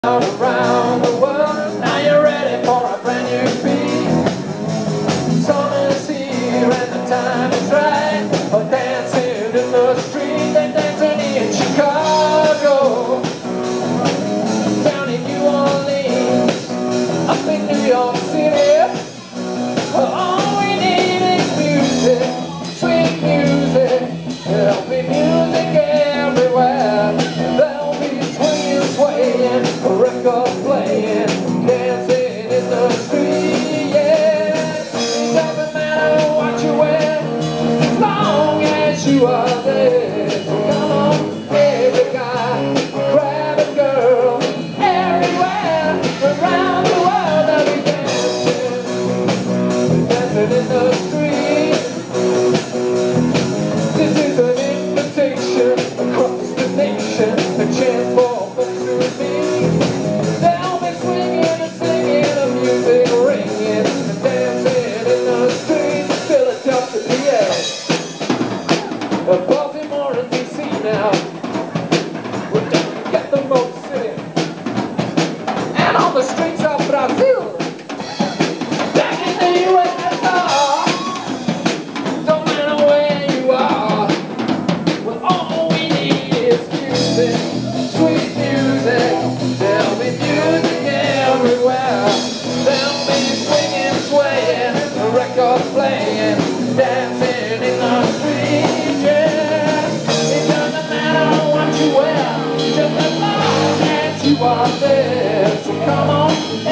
Around the world, now you're ready for a brand new beat. Summer's here and the time is right for dancing in the street. They're dancing in Chicago, down in New Orleans, up in New York City. All we need is music, sweet music. There'll be music everywhere. There'll be swinging, swaying, record playing, dancing in the street, yeah. It doesn't matter what you wear, as long as you are there. So come on, every guy, grab a girl, everywhere, around the world they'll be dancing, dancing in the street. This is an invitation across the nation, a chance for folks to meet. They'll be swinging and singing, the music ringing, and dancing in the streets of Philadelphia, PA, Baltimore and DC now. We're down to get the most city, and on the streets of Brazil, back in the USSR. Don't matter where you are, well, all we need is music, sweet music. There'll be music everywhere. There'll be swinging, swaying, record playing, dancing in the street, yeah. It doesn't matter what you wear, just as long as you are there. So come on,